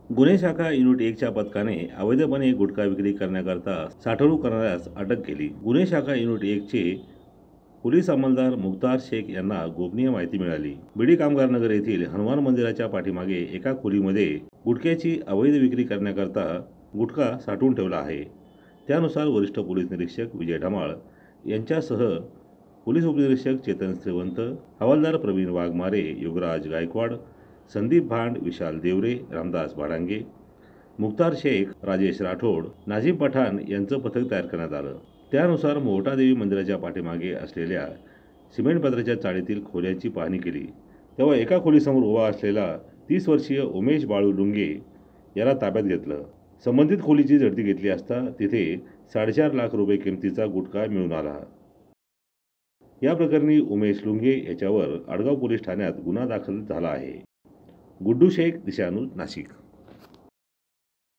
गुन्हे शाखा युनिट 1च्या पथकाने अवैधपणे गुटखा विक्री करण्याकरता साठवणूक करणाऱ्यास अटक केली। गुन्हे शाखा युनिट 1चे पोलीस अंमलदार मुख्तार शेख यांना गोपनीय माहिती मिळाली। बीडी कामगार नगर येथील हनुमान मंदिराच्या पाठीमागे एका खोलीमध्ये गुटख्याची अवैध विक्री करण्याकरता गुटखा साठवून ठेवला आहे। त्यानुसार वरिष्ठ पोलीस निरीक्षक विजय ढमाळ यांच्यासह पोलीस उपनिरीक्षक चेतन श्रीवंत, हवालदार प्रवीण वाघमारे, युवराज गायकवाड, संदीप भांड, विशाल देवरे, रामदास भाडांगे, मुख्तार शेख, राजेश राठोड, नाझीम पठाण यांचं पथक तयार करण्यात आलं। त्यानुसार मोहटादेवी मंदिराच्या पाठीमागे असलेल्या सिमेंट पत्र्याच्या चाळीतील खोल्याची पाहणी केली, तेव्हा एका खोलीसमोर उभा असलेला 30 वर्षीय उमेश बाळू लुंगे याला ताब्यात घेतलं। संबंधित खोलीची झडती घेतली असता तिथे 4.5 लाख रुपये किमतीचा गुटखा मिळून आला। या प्रकरणी उमेश लुंगे याच्यावर आडगाव पोलीस ठाण्यात गुन्हा दाखल झाला आहे। गुड्डू शेख, दिशा न्यूज, नाशिक।